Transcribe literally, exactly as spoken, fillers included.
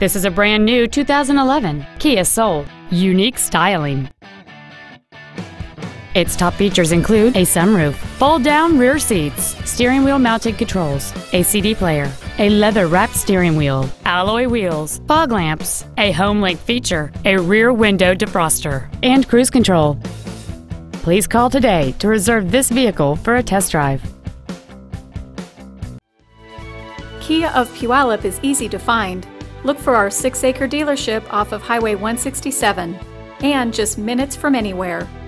This is a brand new two thousand eleven Kia Soul. Unique styling. Its top features include a sunroof, fold-down rear seats, steering wheel mounted controls, a C D player, a leather-wrapped steering wheel, alloy wheels, fog lamps, a home link feature, a rear window defroster, and cruise control. Please call today to reserve this vehicle for a test drive. Kia of Puyallup is easy to find. Look for our six acre dealership off of Highway one sixty-seven and just minutes from anywhere.